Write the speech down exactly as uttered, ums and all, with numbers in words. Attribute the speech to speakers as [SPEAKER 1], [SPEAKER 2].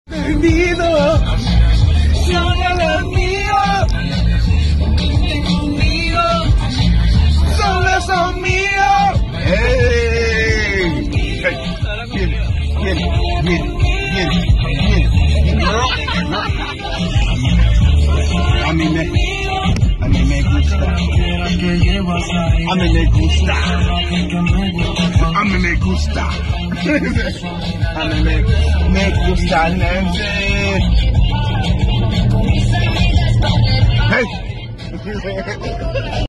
[SPEAKER 1] Perdido, son los míos, conmigo, solo son míos. ¡Hey! Hey. Bien, bien, bien, bien, bien. No, no. A mí me, a mí me gusta. A mí me gusta. A mí me gusta. A mí me, me gusta Nancy. Hey.